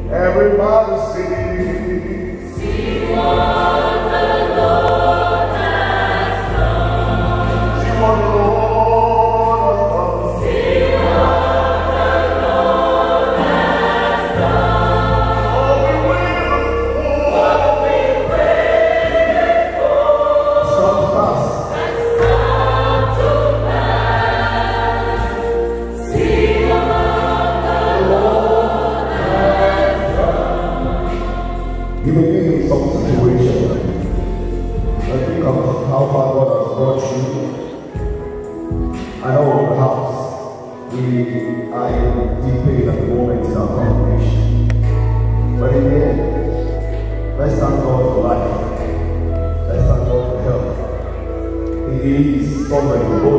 Everybody sing. See what the Lord has done. See what the Lord has done. See what the Lord has done. Oh, we wait what we waited for. Stop fast. Has come to pass. See what the Lord has done. You may be in some situation. I think of how far God has brought you. I know perhaps we are in deep pain at the moment in our congregation. But in the end, let's thank God for life. Let's thank God for health. He is sovereign.